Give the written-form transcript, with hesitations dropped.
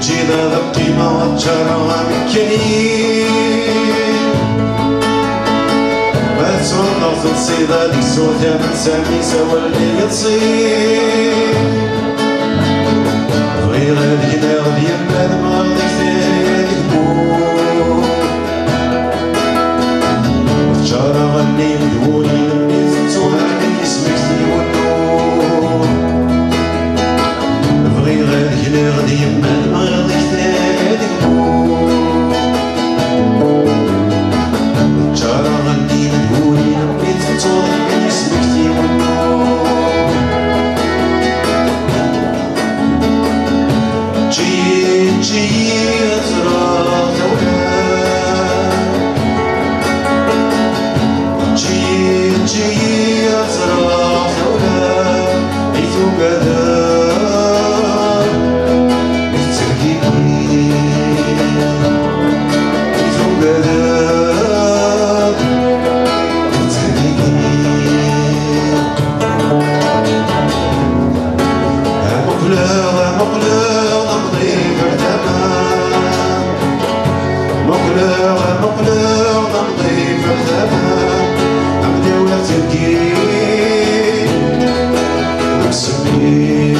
جينا القيمة والجرى مكانين ما تسعود نرض نصيدة ديك سوثة من سامي سوا اللي تصير غير هاديك ناخد يما دماغ ديك ثاني تقول وتجارة غني مدهوني نبني تتسوى عليك اسمك تيونور غير هاديك ناخد يما دماغ ديك ثاني تقول وتجارة غني مدهوني نبني تتسوى عليك اسمك تيونور جي أزرق ثواب جي أزرق ثواب حيث قدر بالتركيب حيث قدر بالتركيب مقلق نمضي في الزمان نمضي ولا تبكي نقسم